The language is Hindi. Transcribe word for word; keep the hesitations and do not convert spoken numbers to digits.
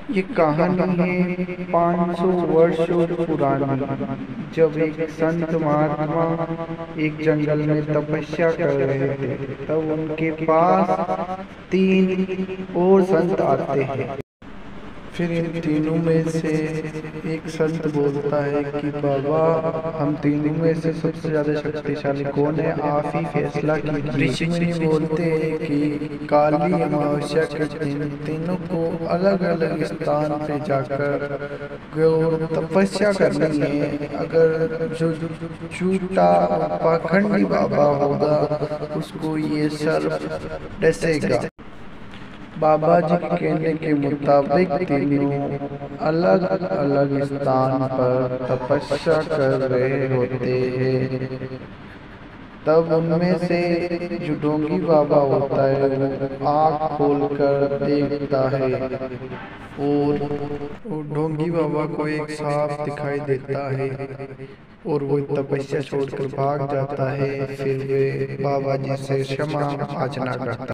ये कहानी है पाँच सौ वर्षों पुरानी। जब एक संत महात्मा एक जंगल में तपस्या कर रहे थे, तब उनके पास तीन और संत आते हैं। फिर इन तीनों में से एक संत बोलता है कि बाबा, हम तीनों में से सबसे ज्यादा शक्तिशाली कौन है, आप ही फैसला कीजिए। ऋषि मुनि बोलते हैं कि काली अमावस्या के दिन तीनों को अलग अलग स्थान पे जाकर गौर तपस्या करनी है। अगर जो झूठा पाखंडी बाबा होगा उसको ये सर्प डसेगा। बाबा जी के कहने के मुताबिक तीनों अलग अलग स्थान पर तपस्या कर रहे होते हैं। तब उनमें से जो ढोंगी बाबा होता है वो आँख खोलकर देखता है और वो ढोंगी बाबा को एक सांप दिखाई देता है और वो तपस्या छोड़कर भाग जाता है। फिर वे बाबा जी से क्षमा याचना करता है।